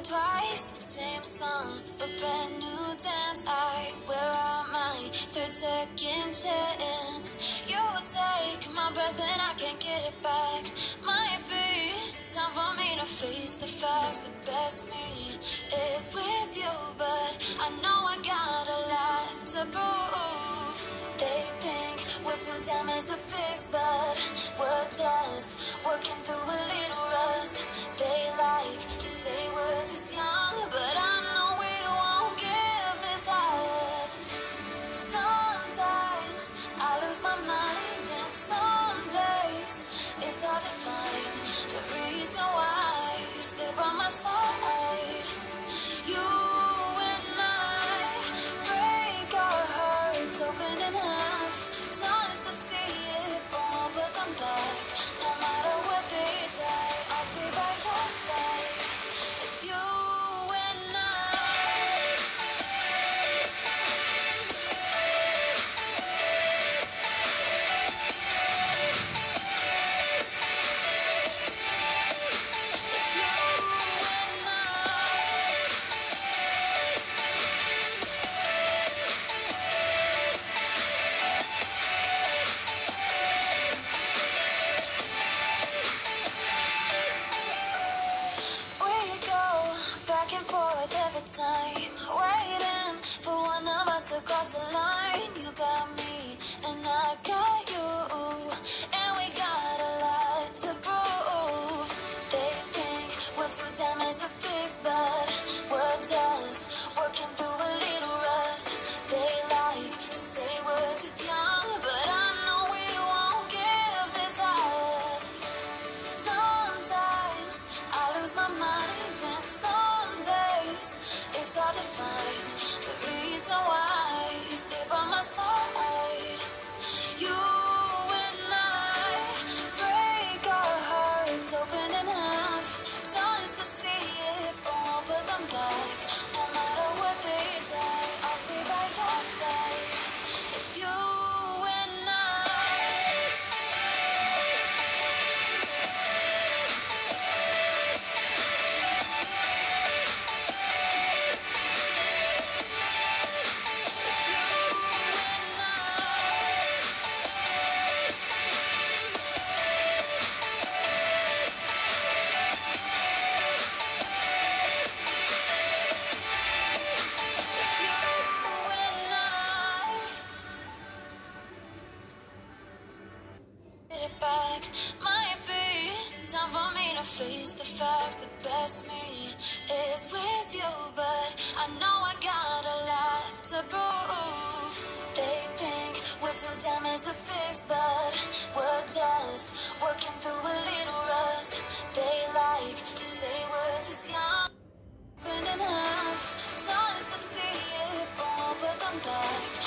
twice, same song, but brand new dance. Where are my 3rd-second chance? You take my breath and I can't get it back. Might be time for me to face the facts. The best me is with you, but I know I got a lot to prove. They think we're too damaged to fix, but we're just working through a little rust. They like to say we're just young, but I know we won't give this up. Sometimes I lose my mind, and some days it's hard to find the reason why you stay by my side. You and I break our hearts open in half, just to see if we'll put them back. No matter what they try, I'll stay by your side. It's you and I. Back and forth every time, waiting for one of us to cross the line. You got me and I got you, and we got a lot to prove. They think we're too damaged to fix, but we're just working through a little rust. They like to say we're just young, but I know we won't give this up. Sometimes I lose my mind, and some days it's hard to find the reason why you stay by my side. You and I break our hearts open in half, just to see if we'll put them back. No matter what they try, I'll stay by your side. It's you and I. Back. Might be time for me to face the facts. The best me is with you, but I know I got a lot to prove. They think we're too damaged to fix, but we're just working through a little rust. They like to say we're just young, open in half, just to see if we'll put them back.